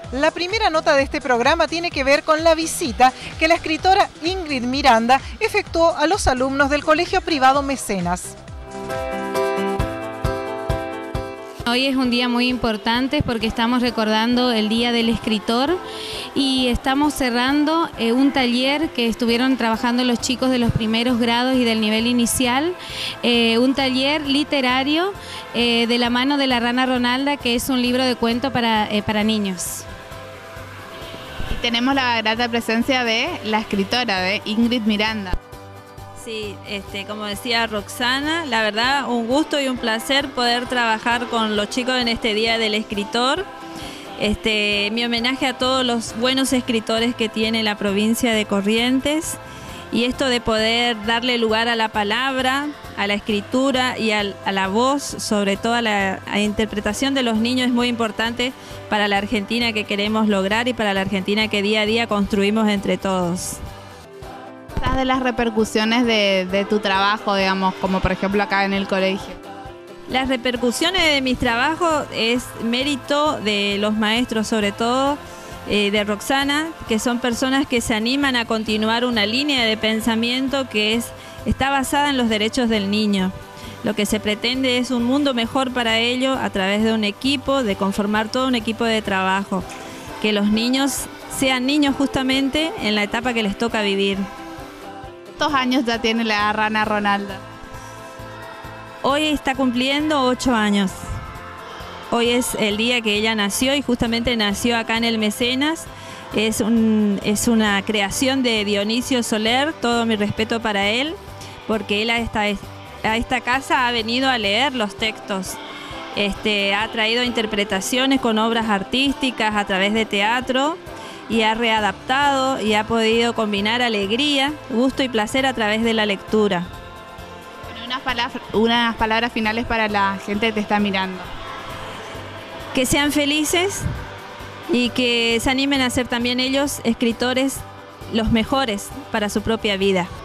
La primera nota de este programa tiene que ver con la visita que la escritora Ingrid Miranda efectuó a los alumnos del Colegio Privado Mecenas. Hoy es un día muy importante porque estamos recordando el Día del Escritor y estamos cerrando un taller que estuvieron trabajando los chicos de los primeros grados y del nivel inicial, un taller literario de la mano de La Rana Ronalda, que es un libro de cuento para niños. Y tenemos la grata presencia de la escritora, de Ingrid Miranda. Sí, como decía Roxana, la verdad un gusto y un placer poder trabajar con los chicos en este Día del Escritor. Mi homenaje a todos los buenos escritores que tiene la provincia de Corrientes, y esto de poder darle lugar a la palabra, a la escritura y a la voz, sobre todo a la interpretación de los niños, es muy importante para la Argentina que queremos lograr y para la Argentina que día a día construimos entre todos. De las repercusiones de tu trabajo, digamos, como por ejemplo acá en el colegio. Las repercusiones de mis trabajos es mérito de los maestros, sobre todo de Roxana, que son personas que se animan a continuar una línea de pensamiento que está basada en los derechos del niño. Lo que se pretende es un mundo mejor para ellos a través de un equipo, de conformar todo un equipo de trabajo, que los niños sean niños justamente en la etapa que les toca vivir. ¿Cuántos años ya tiene la Rana Ronalda? Hoy está cumpliendo 8 años. Hoy es el día que ella nació y justamente nació acá en el Mecenas. Es una creación de Dionisio Soler, todo mi respeto para él, porque él a esta casa ha venido a leer los textos. Ha traído interpretaciones con obras artísticas a través de teatro, y ha readaptado y ha podido combinar alegría, gusto y placer a través de la lectura. Unas palabras finales para la gente que te está mirando. Que sean felices y que se animen a ser también ellos escritores los mejores para su propia vida.